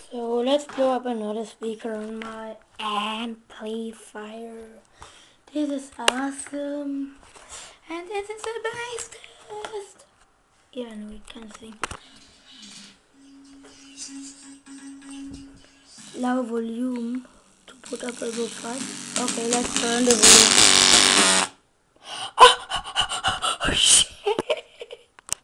So let's blow up another speaker on my amplifier. This is awesome. And this is a bass test. Yeah, no, we can sing. Low volume to put up a good fight. Okay, let's turn the volume. Oh, shit.